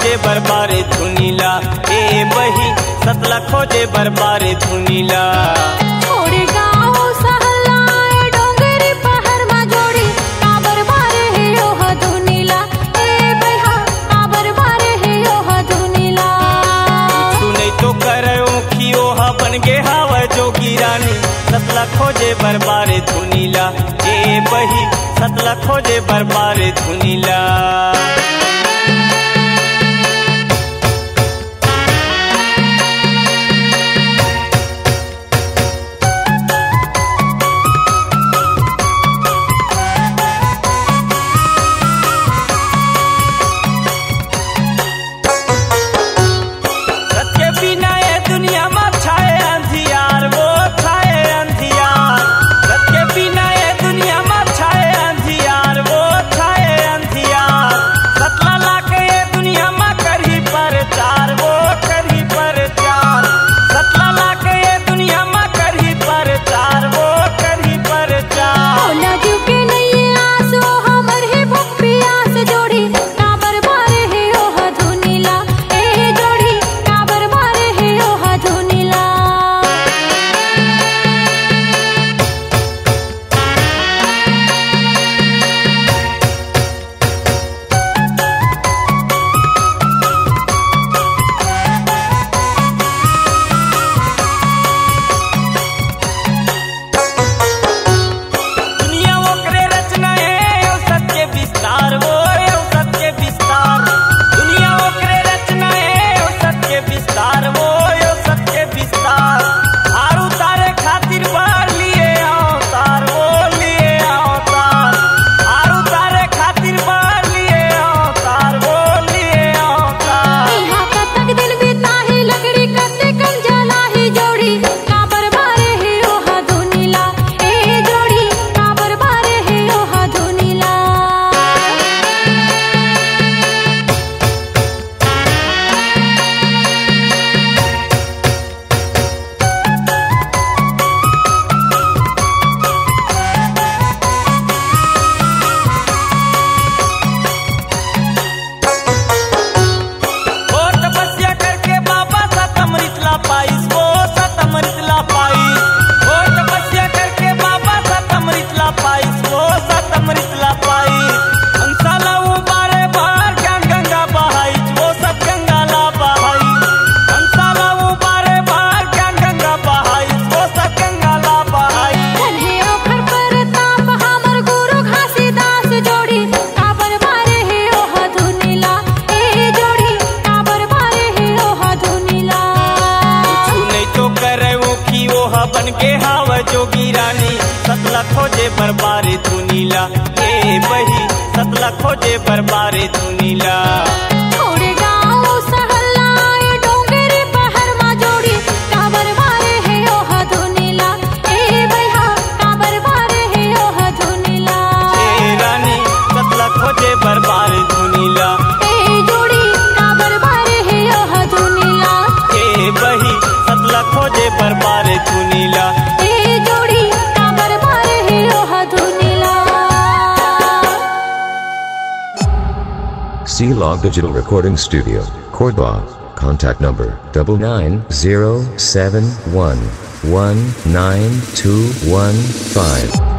खोजे बरबारे धुनीला ए बही सतला खोजे बरबारे धुनीला। छोड़े गाँव सहलाए डोंगरी पहाड़ मा जोड़ी काबर बारे है ओह धुनीला ए बहा काबर बारे है ओह धुनीला। तू नहीं तो करो कि ओह बन गे हाव जोगी रानी सतला खोजे बरबारे धुनीला ए बही सतला खोजे बरबारे धुनीला। बन के हाव जोगी रानी सतला खोजे बरबारे धुनीला ए बही सतला खोजे बरबारे धुनीला। छोड़े गाँव सहलाए डोंगरी पहाड़ मा जोड़ी काबर बारे है ओह धुनीला ए बहा काबर बारे है ओह धुनीला। ए रानी सतला खोजे बरबारे धुनीला ए जोड़ी काबर बारे है ओह धुनीला ए बही सतला खोजे बरबारे धुनीला ए जोड़ी काबर बारे है ओह धुनीला। C-Log Digital Recording Studio, Cordoba. Contact number 99071192115.